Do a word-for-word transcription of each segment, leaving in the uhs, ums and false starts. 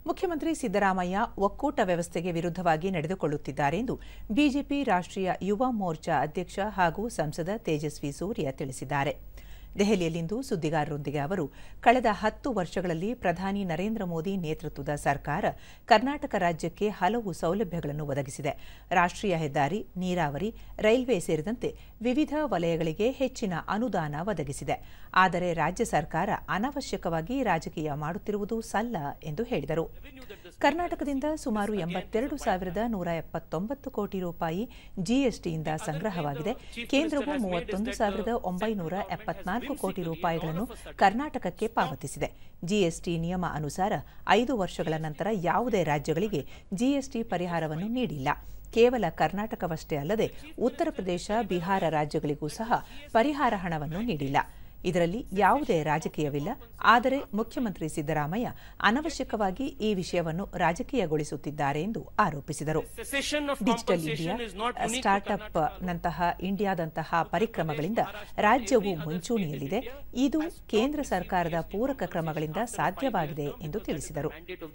ಮುಖ್ಯಮಂತ್ರಿ ಸಿದ್ದರಾಮಯ್ಯ ಒಕ್ಕೂಟ ವ್ಯವಸ್ಥೆಗೆ ವಿರುದ್ಧವಾಗಿ ನಡೆದುಕೊಳ್ಳುತ್ತಿದ್ದಾರೆ ಎಂದು ಬಿಜೆಪಿ ರಾಷ್ಟ್ರೀಯ ಯುವ ಮೋರ್ಚಾ ಅಧ್ಯಕ್ಷ ಹಾಗೂ ಸಂಸದ ತೇಜಸ್ವಿ ಸೂರ್ಯ ತಿಳಿಸಿದ್ದಾರೆ. ದೆಹಲಿಯಲ್ಲಿಂದು ಸುದ್ದಿಗಾರರೊಂದಿಗೆ ಅವರು, ಕಳೆದ ಹತ್ತು ವರ್ಷಗಳಲ್ಲಿ ಪ್ರಧಾನಿ ನರೇಂದ್ರ ಮೋದಿ ನೇತೃತ್ವದ ಸರ್ಕಾರ ಕರ್ನಾಟಕ ರಾಜ್ಯಕ್ಕೆ ಹಲವು ಸೌಲಭ್ಯಗಳನ್ನು ಒದಗಿಸಿದೆ. ರಾಷ್ಟ್ರೀಯ ಹೆದ್ದಾರಿ, ನೀರಾವರಿ, ರೈಲ್ವೆ ಸೇರಿದಂತೆ ವಿವಿಧ ವಲಯಗಳಿಗೆ ಹೆಚ್ಚಿನ ಅನುದಾನ ಒದಗಿಸಿದೆ. ಆದರೆ ರಾಜ್ಯ ಸರ್ಕಾರ ಅನವಶ್ಯಕವಾಗಿ ರಾಜಕೀಯ ಮಾಡುತ್ತಿರುವುದು ಸಲ್ಲ ಎಂದು ಹೇಳಿದರು. ಕರ್ನಾಟಕದಿಂದ ಸುಮಾರು ಎಂಬತ್ತೆರಡು ಸಾವಿರದ ನೂರ ಎಪ್ಪತ್ತೊಂಬತ್ತು ಕೋಟಿ ರೂಪಾಯಿ ಜಿಎಸ್ಟಿಯಿಂದ ಸಂಗ್ರಹವಾಗಿದೆ. ಕೇಂದ್ರವು ಮೂವತ್ತೊಂದು ಸಾವಿರದ ಒಂಬೈನೂರ ಎಪ್ಪತ್ನಾಲ್ಕು ಕೋಟಿ ರೂಪಾಯಿಗಳನ್ನು ಕರ್ನಾಟಕಕ್ಕೆ ಪಾವತಿಸಿದೆ. ಜಿಎಸ್ಟಿ ನಿಯಮ ಅನುಸಾರ ಐದು ವರ್ಷಗಳ ನಂತರ ಯಾವುದೇ ರಾಜ್ಯಗಳಿಗೆ ಜಿಎಸ್ಟಿ ಪರಿಹಾರವನ್ನು ನೀಡಿಲ್ಲ. ಕೇವಲ ಕರ್ನಾಟಕವಷ್ಟೇ ಅಲ್ಲದೆ ಉತ್ತರ ಪ್ರದೇಶ, ಬಿಹಾರ ರಾಜ್ಯಗಳಿಗೂ ಸಹ ಪರಿಹಾರ ಹಣವನ್ನು ನೀಡಿಲ್ಲ. ಇದರಲ್ಲಿ ಯಾವುದೇ ರಾಜಕೀಯವಿಲ್ಲ. ಆದರೆ ಮುಖ್ಯಮಂತ್ರಿ ಸಿದ್ದರಾಮಯ್ಯ ಅನವಶ್ಯಕವಾಗಿ ಈ ವಿಷಯವನ್ನು ರಾಜಕೀಯಗೊಳಿಸುತ್ತಿದ್ದಾರೆ ಎಂದು ಆರೋಪಿಸಿದರು. ಡಿಜಿಟಲ್ ಇಂಡಿಯಾ, ಸ್ಟಾರ್ಟ್ಅಪ್ ನಂತಹ ಇಂಡಿಯಾದಂತಹ ಪರಿಕ್ರಮಗಳಿಂದ ರಾಜ್ಯವು ಮುಂಚೂಣಿಯಲ್ಲಿದೆ. ಇದು ಕೇಂದ್ರ ಸರ್ಕಾರದ ಪೂರಕ ಕ್ರಮಗಳಿಂದ ಸಾಧ್ಯವಾಗಿದೆ ಎಂದು ತಿಳಿಸಿದರು.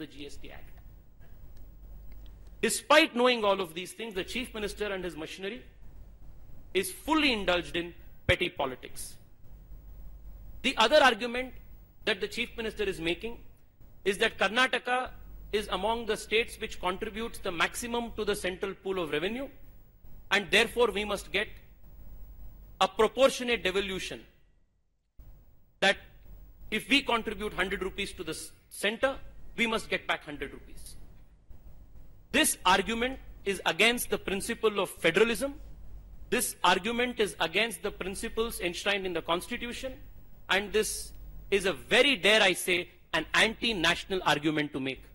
Despite knowing all of these things, the Chief Minister and his machinery is fully indulged in petty politics. The other argument that the Chief Minister is making is that Karnataka is among the states which contributes the maximum to the central pool of revenue, and therefore we must get a proportionate devolution. That if we contribute one hundred rupees to the center, we must get back one hundred rupees. This argument is against the principle of federalism. This argument is against the principles enshrined in the Constitution. And this is a very, dare I say, an anti-national argument to make.